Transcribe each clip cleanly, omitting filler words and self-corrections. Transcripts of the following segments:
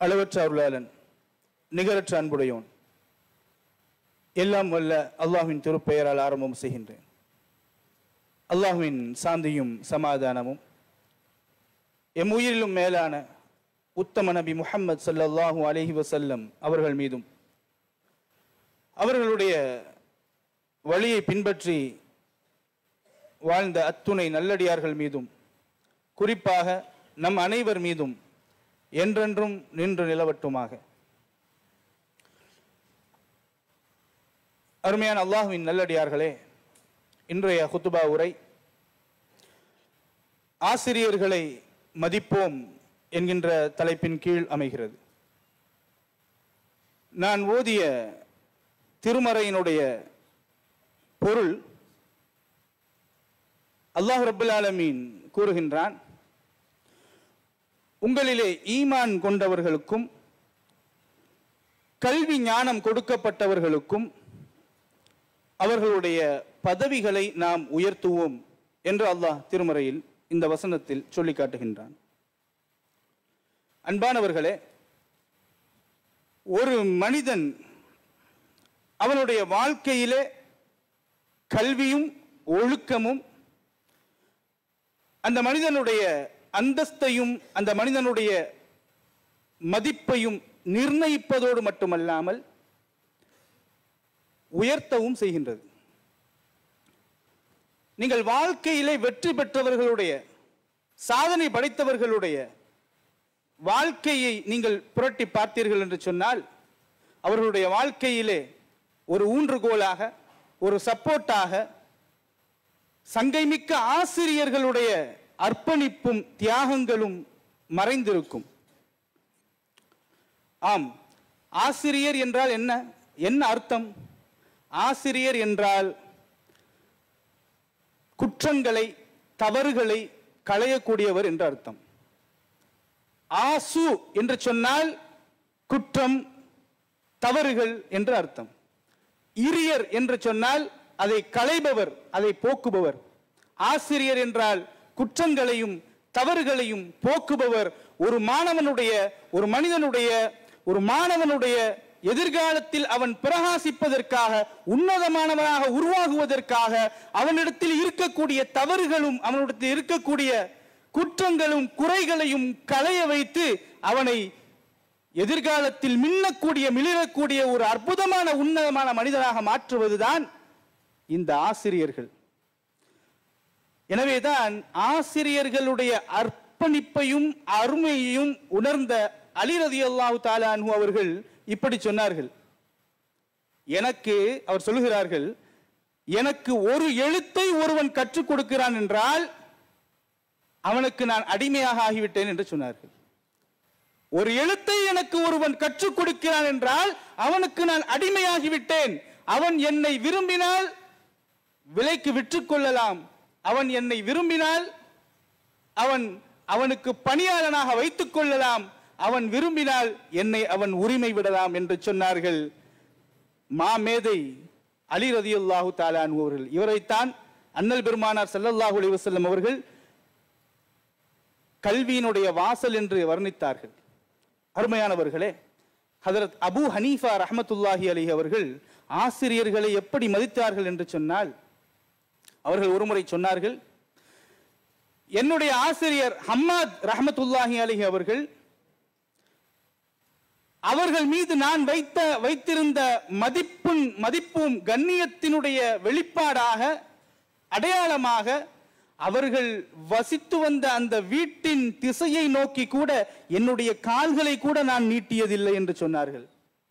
அளவற்ற அருளாளன், நிகரற்ற அன்புடையோன், எல்லாம் வல்ல அல்லாஹ்வின் திருப்பெயரால் ஆரம்பம் செய்கின்றேன். அல்லாஹ்வின் சாந்தியும் சமாதானமும் எம் உயிரிலும் மேலான உத்தம நபி முஹம்மது ஸல்லல்லாஹு அலைஹி வஸல்லம் அவர்கள் மீதும், அவர்களுடைய வழியை பின்பற்றி வாழ்ந்த அத்துணை நல்லடியார்கள் மீதும், குறிப்பாக நம் அனைவர் மீதும் என்றென்றும் நின்று நிலவட்டுமாக. அருமையான அல்லாஹ்வின் நல்லடியார்களே, இன்றைய குத்துபா உரை ஆசிரியர்களை மதிப்போம் என்கின்ற தலைப்பின் கீழ் அமைகிறது. நான் ஓதிய திருமறையினுடைய பொருள், அல்லாஹ் ரப்பல் ஆலமீன் கூறுகின்றான், உங்களிலே ஈமான் கொண்டவர்களுக்கும் கல்வி ஞானம் கொடுக்கப்பட்டவர்களுக்கும் அவர்களுடைய பதவிகளை நாம் உயர்த்துவோம் என்று அல்லாஹ் திருமறையில் இந்த வசனத்தில் சொல்லி காட்டுகின்றான். அன்பானவர்களே, ஒரு மனிதன் அவனுடைய வாழ்க்கையிலே கல்வியும் ஒழுக்கமும் அந்த மனிதனுடைய அந்தஸ்தையும் அந்த மனிதனுடைய மதிப்பையும் நிர்ணயிப்பதோடு மட்டுமல்லாமல் உயர்த்தவும் செய்கின்றது. நீங்கள் வாழ்க்கையிலே வெற்றி பெற்றவர்களுடைய, சாதனை படைத்தவர்களுடைய வாழ்க்கையை நீங்கள் புரட்டி பார்த்தீர்கள் என்று சொன்னால், அவர்களுடைய வாழ்க்கையிலே ஒரு ஊன்றுகோலாக, ஒரு சப்போர்ட்டாக சங்கைமிக்க ஆசிரியர்களுடைய அர்ப்பணிப்பும் தியாகங்களும் மறைந்திருக்கும். ஆம், ஆசிரியர் என்றால் என்ன என்ன அர்த்தம்? ஆசிரியர் என்றால் குற்றங்களை, தவறுகளை களையக்கூடியவர் என்று அர்த்தம். ஆசு என்று சொன்னால் குற்றம், தவறுகள் என்று அர்த்தம். இரியர் என்று சொன்னால் அதை களைபவர், அதை போக்குபவர். ஆசிரியர் என்றால் குற்றங்களையும் தவறுகளையும் போக்குபவர். ஒரு மாணவனுடைய, ஒரு மனிதனுடைய, ஒரு மாணவனுடைய எதிர்காலத்தில் அவன் பிரகாசிப்பதற்காக, உன்னதமானவனாக உருவாகுவதற்காக அவனிடத்தில் இருக்கக்கூடிய தவறுகளும் அவனிடத்தில் இருக்கக்கூடிய குற்றங்களும் குறைகளையும் களைய வைத்து அவனை எதிர்காலத்தில் மின்னக்கூடிய, மிளிரக்கூடிய ஒரு அற்புதமான உன்னதமான மனிதனாக மாற்றுவதுதான் இந்த ஆசிரியர்கள். எனவேதான் ஆசிரியர்களுடைய அர்ப்பணிப்பையும் அருமையையும் உணர்ந்த அலி ரலியல்லாஹு தஆலா அன்ஹு அவர்கள் இப்படி சொன்னார்கள். அவர் சொல்லுகிறார்கள், எனக்கு ஒரு எழுத்தை ஒருவன் கற்றுக் கொடுக்கிறான் என்றால் அவனுக்கு நான் அடிமையாக ஆகிவிட்டேன் என்று சொன்னார்கள். ஒரு எழுத்தை எனக்கு ஒருவன் கற்றுக் கொடுக்கிறான் என்றால் அவனுக்கு நான் அடிமையாகிவிட்டேன். அவன் என்னை விரும்பினால் விலைக்கு விற்றுக் கொள்ளலாம், அவன் என்னை விரும்பினால் அவனுக்கு பணியாளனாக வைத்துக் கொள்ளலாம், அவன் விரும்பினால் என்னை அவன் உரிமை விடலாம் என்று சொன்னார்கள் மாமேதை அலி ரலியல்லாஹு தஆலா அன்ஹு அவர்கள். இவரைத்தான் அன்னல் பெருமானார் ஸல்லல்லாஹு அலைஹி வஸல்லம் அவர்கள் கல்வியினுடைய வாசல் என்று வர்ணித்தார்கள். அருமையானவர்களே, ஹதரத் அபு ஹனீஃபா ரஹ்மத்துல்லாஹி அலைஹி அவர்கள் ஆசிரியர்களை எப்படி மதித்தார்கள் என்று சொன்னால், அவர்கள் ஒருமுறை சொன்னார்கள், என்னுடைய ஆசிரியர் ஹம்மாத் ரஹ்மத்துல்லாஹி அலைஹி அவர்கள் மீது நான் வைத்திருந்த மதிப்பும் கண்ணியத்தினுடைய வெளிப்பாடாக, அடையாளமாக அவர்கள் வசித்து வந்த அந்த வீட்டின் திசையை நோக்கி கூட என்னுடைய கால்களை கூட நான் நீட்டியதில்லை என்று சொன்னார்கள்.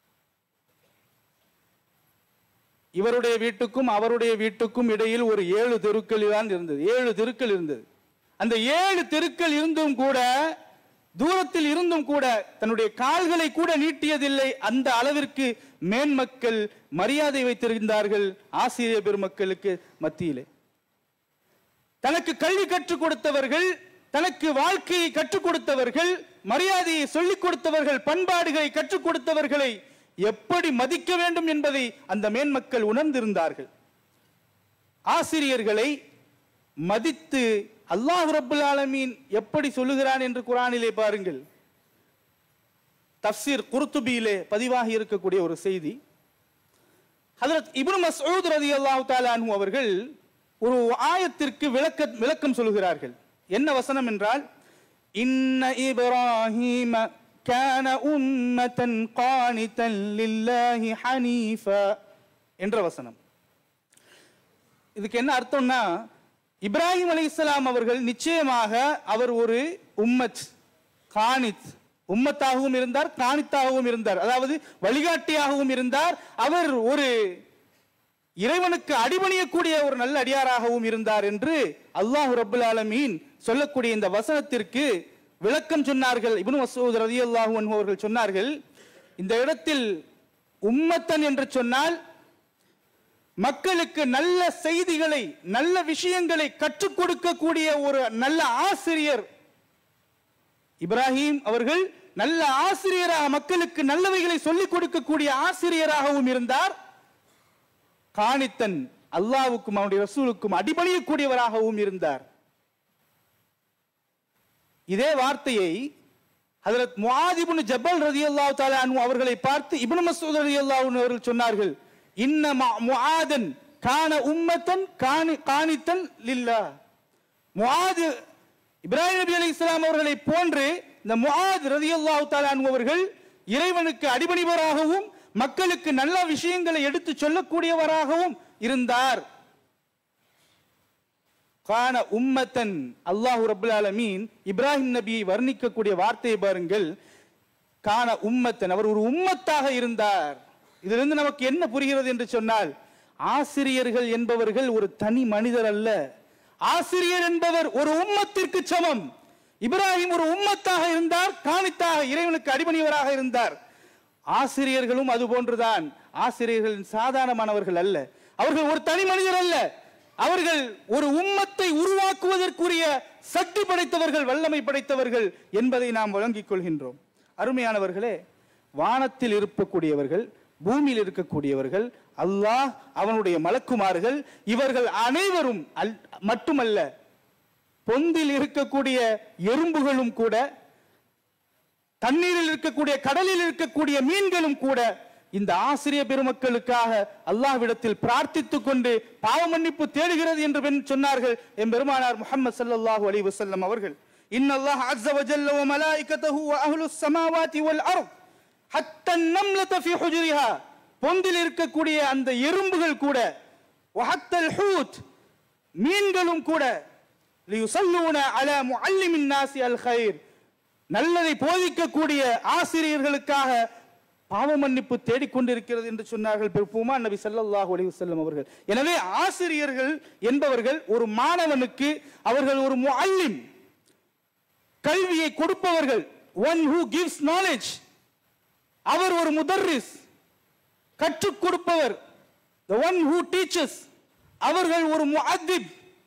இவருடைய வீட்டுக்கும் அவருடைய வீட்டுக்கும் இடையில் ஒரு 7 தெருக்கள் தான் இருந்தது. 7 தெருக்கள் இருந்தது. அந்த 7 தெருக்கள் இருந்தும் கூட, தூரத்தில் இருந்தும் கூட தன்னுடைய கால்களை கூட நீட்டியதில்லை. அந்த அளவிற்கு மேன்மக்கள் மரியாதை வைத்திருந்தார்கள் ஆசிரியர் பெருமக்களுக்கு மத்தியிலே. தனக்கு கல்வி கற்றுக் கொடுத்தவர்கள், தனக்கு வாழ்க்கையை கற்றுக் கொடுத்தவர்கள், மரியாதையை சொல்லிக் கொடுத்தவர்கள், பண்பாடுகளை கற்றுக் கொடுத்தவர்களை எப்படி மதிக்க வேண்டும் என்பதை அந்த மேன்மக்கள் உணர்ந்திருந்தார்கள். ஆசிரியர்களை மதித்து அல்லாஹ் ரப்பல் ஆலமீன் எப்படி சொல்லுகிறான் என்று குர்ஆனிலே பாருங்கள். தஃப்சீர் குர்துபியிலே பதிவாகி இருக்கக்கூடிய ஒரு செய்தி. ஹஜ்ரத் இப்னு மஸ்ஊத் ரலியல்லாஹு தஆலா அன்ஹு அவர்கள் ஒரு ஆயத்திற்கு விளக்கம் சொல்கிறார்கள். என்ன வசனம் என்றால், இன்ன இப்ராஹீம கான உம்மத்தன் கானிதன் லில்லாஹி ஹனீஃபா என்ற வசனம். இதுக்கு என்ன அர்த்தம்னா, இப்ராஹிம் அலைஹிஸ்ஸலாம் அவர்கள் நிச்சயமாக அவர் ஒரு உம்மத், கானித், உம்மத்தாகவும் இருந்தார், கானித்தாகவும் இருந்தார், அதாவது வழிகாட்டியாகவும் இருந்தார். அவர் ஒரு இறைவனுக்கு அடிபணியக்கூடிய ஒரு நல்ல அடியாராகவும் இருந்தார் என்று அல்லாஹ் ரப்புல் ஆலமீன் சொல்லக்கூடிய இந்த வசனத்திற்கு விளக்கம் சொன்னார்கள். இப்னு மஸ்ஊத் ரலியல்லாஹு அன்ஹு அவர்கள் சொன்னார்கள், இந்த இடத்தில் உம்மத்தன் என்று சொன்னால் மக்களுக்கு நல்ல செய்திகளை, நல்ல விஷயங்களை கற்றுக் கொடுக்கக்கூடிய ஒரு நல்ல ஆசிரியர். இப்ராஹிம் அவர்கள் நல்ல ஆசிரியராக, மக்களுக்கு நல்லவைகளை சொல்லிக் கொடுக்கக்கூடிய ஆசிரியராகவும் இருந்தார். காணித்தன், அல்லாஹ்வுக்கும் அவருடைய ரசூலுக்கும் அடிபணியக்கூடியவராகவும் இருந்தார். இதே வார்த்தையை ஹஜ்ரத் முஆத் இப்னு ஜபல் ரலியல்லாஹு தஆலா அன்ஹு அவர்களை பார்த்து இப்னு மஸ்ஊத் ரலியல்லாஹு அன்ஹு அவர்கள் சொன்னார்கள், இன்ன முஆதன் கான உம்மத்தன் கானித்தன் லில்லாஹ். முஆத் இப்ராஹிம் நபி அலைஹிஸ்ஸலாம் அவர்களை போன்று இந்த முஆத் ரலியல்லாஹு தஆலா அன்ஹு அவர்கள் இறைவனுக்கு அடிபணிவராகவும் மக்களுக்கு நல்ல விஷயங்களை எடுத்து சொல்லக்கூடியவராகவும் இருந்தார். கான உம்மத்தன், அல்லாஹ் ரப்புல் ஆலமீன் இப்ராஹிம் நபியை வர்ணிக்கக்கூடிய வார்த்தையை பாருங்கள். கான உம்மத்தன், அவர் ஒரு உம்மத்தாக இருந்தார். இதிலிருந்து நமக்கு என்ன புரிகிறது என்று சொன்னால், ஆசிரியர்கள் என்பவர்கள் ஒரு தனி மனிதர் அல்ல. ஆசிரியர் என்பவர் ஒரு உம்மத்திற்கு சமம். இப்ராஹிம் ஒரு உம்மத்தாக இருந்தார், காணித்தாக, இறைவனுக்கு அடிபணிவராக இருந்தார். ஆசிரியர்களும் அது போன்றுதான். ஆசிரியர்கள் சாதாரணமானவர்கள் அல்ல, அவர்கள் ஒரு தனி மனிதர் அல்ல, அவர்கள் ஒரு உம்மத்தை உருவாக்குவதற்குரிய சக்தி படைத்தவர்கள், வல்லமை படைத்தவர்கள் என்பதை நாம் வழங்கிக் கொள்கின்றோம். அருமையானவர்களே, வானத்தில் இருக்கக்கூடியவர்கள், பூமியில் இருக்கக்கூடியவர்கள், அல்லாஹ், அவனுடைய மலக்குமார்கள், இவர்கள் அனைவரும் மட்டுமல்ல, பொந்தில் இருக்கக்கூடிய எறும்புகளும் கூட, தண்ணீரில் இருக்கக்கூடிய, கடலில் இருக்கக்கூடிய மீன்களும் கூட இந்த ஆசிரிய பெருமக்களுக்காக அல்லாஹ்விடத்தில் பிரார்த்தித்துக் கொண்டு பாவ மன்னிப்பு தேடுகிறது என்று சொன்னார்கள் எம் பெருமானார் முஹம்மது ஸல்லல்லாஹு அலைஹி வஸல்லம் அவர்கள். இன்னல்லாஹ் அஸ்ஸ வ ஜல்ல வ மலாயிகத்துஹு வ அஹ்லுஸ் ஸமாவாதி வல் அர்த் ஹத்தா அன்-நம்லத ஃபீ ஹுஜ்ரிஹா, பொந்தில் இருக்கக்கூடிய அந்த எறும்புகள் கூட, வ ஹத்தல் ஹூத், மீன்களும் கூட, லியுஸல்லூன அலா முஅல்லிமின் நாஸி அல் கைர், நல்லதை போதிக்கக்கூடிய ஆசிரியர்களுக்காக பாவ மன்னிப்பு தேடிக்கொண்டிருக்கிறது என்று சொன்னார்கள் பெருமானார் நபி ஸல்லல்லாஹு அலைஹி வஸல்லம் அவர்கள். எனவே ஆசிரியர்கள் என்பவர்கள் ஒரு மாணவனுக்கு அவர்கள் ஒரு முஅல்லிம், கல்வியை கொடுப்பவர்கள், one who gives knowledge. அவர் ஒரு முதர்ரிஸ், கற்றுக் கொடுப்பவர், the one who teaches. அவர்கள் ஒரு முஅத்திப்,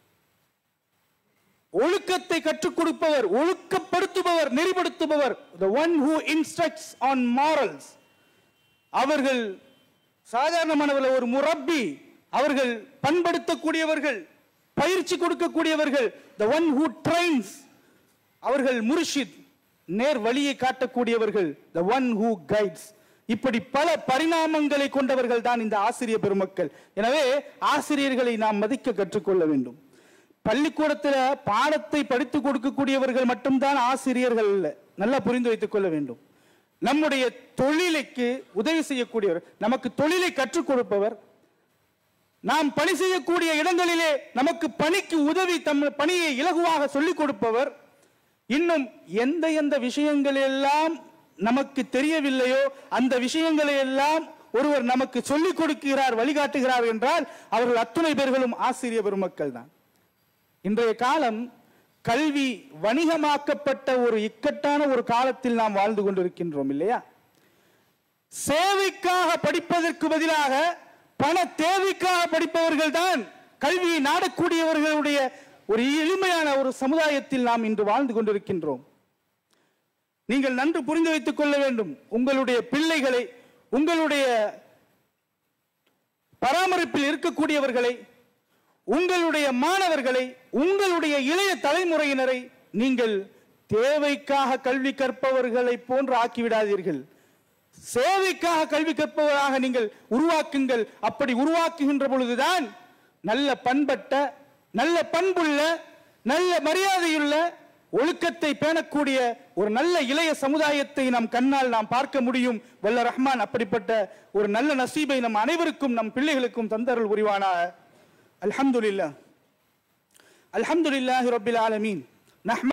ஒழுக்கத்தை கற்றுக் கொடுப்பவர், ஒழுக்கப்படுத்துபவர், நெறிப்படுத்துபவர், the one who instructs on morals. அவர்கள் சாதாரணமானவர்கள், ஒரு முரப்பி, அவர்கள் பண்படுத்தக்கூடியவர்கள், பயிற்சி கொடுக்கக்கூடியவர்கள், the one who trains. அவர்கள் முர்ஷித், நேர் வழியை காட்டக்கூடியவர்கள், the one who guides. இப்படி பல பரிணாமங்களை கொண்டவர்கள் தான் இந்த ஆசிரியர் பெருமக்கள். எனவே ஆசிரியர்களை நாம் மதிக்க கற்றுக்கொள்ள வேண்டும். பள்ளிக்கூடத்தில் பாடத்தை படித்து கொடுக்கக்கூடியவர்கள் மட்டும்தான் ஆசிரியர்கள் அல்ல, நல்லா புரிந்து வைத்துக் கொள்ள வேண்டும். நம்முடைய தொழிலுக்கு உதவி செய்யக்கூடியவர், நமக்கு தொழிலை கற்றுக் கொடுப்பவர், நாம் பணி செய்யக்கூடிய இடங்களிலே நமக்கு பணிக்கு உதவி, தம் பணியை இலகுவாக சொல்லிக் கொடுப்பவர், இன்னும் எந்த எந்த விஷயங்கள் எல்லாம் நமக்கு தெரியவில்லையோ அந்த விஷயங்களை எல்லாம் ஒருவர் நமக்கு சொல்லிக் கொடுக்கிறார், வழிகாட்டுகிறார் என்றால் அவர்கள் அத்துணை பேர்களும் ஆசிரியர் பெருமக்கள் தான். இன்றைய காலம் கல்வி வணிகமாக்கப்பட்ட ஒரு இக்கட்டான ஒரு காலத்தில் நாம் வாழ்ந்து கொண்டிருக்கின்றோம் இல்லையா? சேவைக்காக படிப்பதற்கு பதிலாக பண தேவைக்காக படிப்பவர்கள் தான் கல்வியை நாடக்கூடியவர்களுடைய ஒரு எளிமையான ஒரு சமுதாயத்தில் நாம் இன்று வாழ்ந்து கொண்டிருக்கின்றோம். நீங்கள் நன்கு புரிந்து வைத்துக் கொள்ள வேண்டும். உங்களுடைய பிள்ளைகளை, உங்களுடைய பராமரிப்பில் இருக்கக்கூடியவர்களை, உங்களுடைய மாணவர்களை, உங்களுடைய இளைய தலைமுறையினரை நீங்கள் தேவைக்காக கல்வி கற்பவர்களை போன்று ஆக்கிவிடாதீர்கள். சேவைக்காக கல்வி கற்பவராக நீங்கள் உருவாக்குங்கள். அப்படி உருவாக்குகின்ற பொழுதுதான் நல்ல பண்பட்ட, நல்ல பண்புள்ள, நல்ல மரியாதையுள்ள, ஒழுக்கத்தை பேணக்கூடிய ஒரு நல்ல இளைய சமுதாயத்தை நம் கண்ணால் நாம் பார்க்க முடியும். வல்ல ரஹ்மான் அப்படிப்பட்ட ஒரு நல்ல நசீபை நம் அனைவருக்கும், நம் பிள்ளைகளுக்கும் தந்தருள் புரிவானாக. அல்ஹம்துலில்லாஹ், அல்ஹம்துலில்லாஹி ரப்பில் ஆலமீன்.